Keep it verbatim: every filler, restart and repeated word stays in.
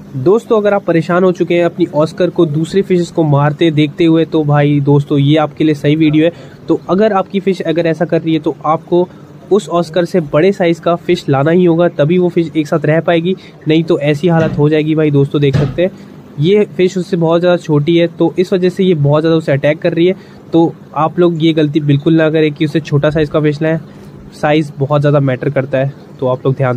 दोस्तों अगर आप परेशान हो चुके हैं अपनी ऑस्कर को दूसरी फिशेस को मारते देखते हुए, तो भाई दोस्तों ये आपके लिए सही वीडियो है। तो अगर आपकी फ़िश अगर ऐसा कर रही है तो आपको उस ऑस्कर से बड़े साइज़ का फ़िश लाना ही होगा, तभी वो फ़िश एक साथ रह पाएगी, नहीं तो ऐसी हालत हो जाएगी। भाई दोस्तों देख सकते हैं ये फ़िश उससे बहुत ज़्यादा छोटी है, तो इस वजह से ये बहुत ज़्यादा उसे अटैक कर रही है। तो आप लोग ये गलती बिल्कुल ना करें कि उसे छोटा साइज़ का फ़िश लाएँ, साइज़ बहुत ज़्यादा मैटर करता है, तो आप लोग ध्यान